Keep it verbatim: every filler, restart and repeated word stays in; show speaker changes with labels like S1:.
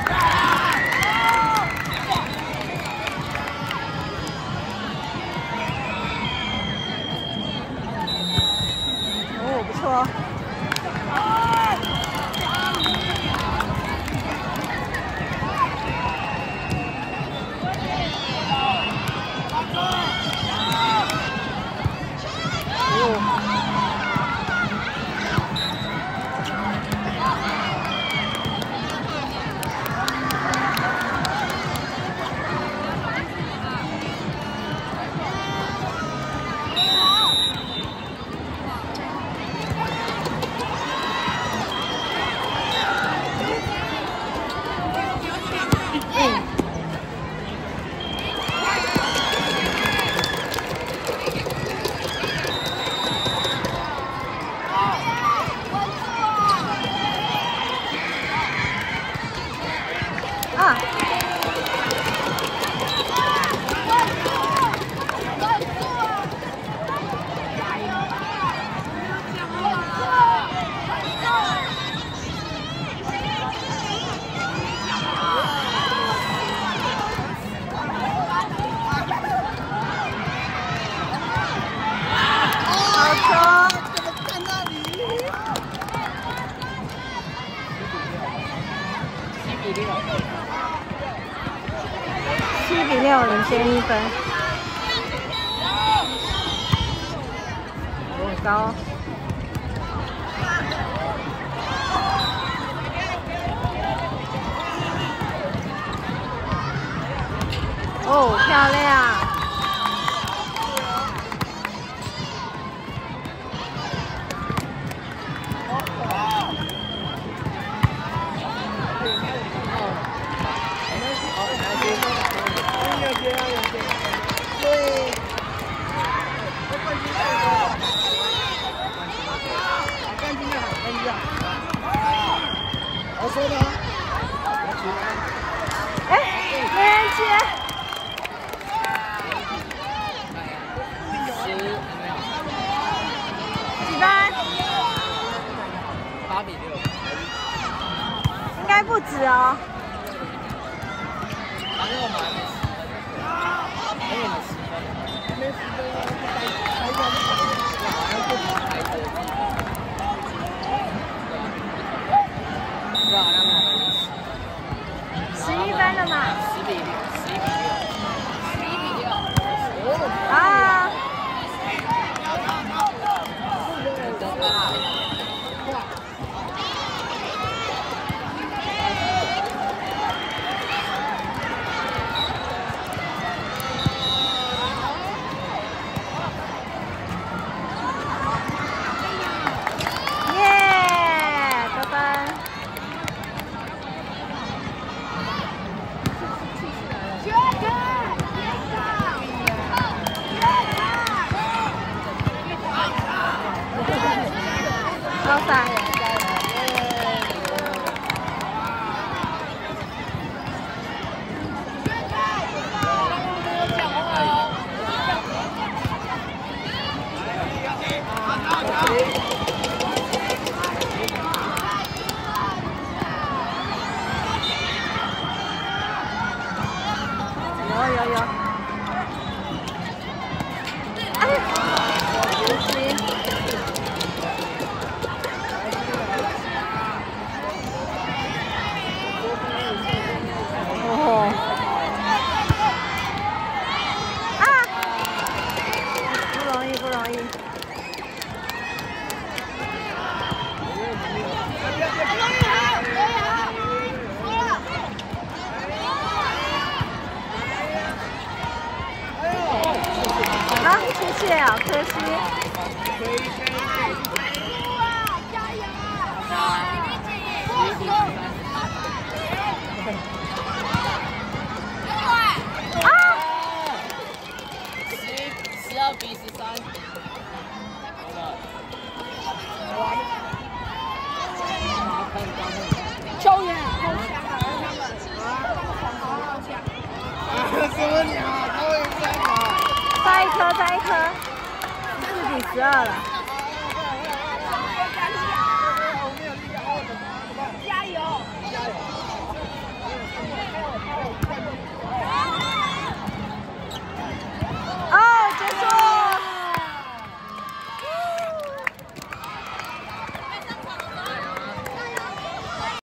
S1: 哦，不错。 啊！好球！怎么在那里？七比六。 七比六，领先一分。很高。哦，漂亮！
S2: 我说的，
S1: 哎，没人接。几分？
S2: 八比六。
S1: 应该不止哦。
S2: 反正我们还没十分，还有十分，还没十分啊！还还好像不止孩子。
S1: 十一分了嘛？
S2: 十比六，十一比六，十一比六。
S1: 啊！耶！得分。 高三。有有有。哎，可惜。 哦，啊，不容易，不容易。啊，谢谢啊，可惜。加油！
S2: 十二比十三，
S1: 球员好强啊！
S2: 什么鸟？他会飞吗？
S1: 再一颗，再一颗，四比十二了。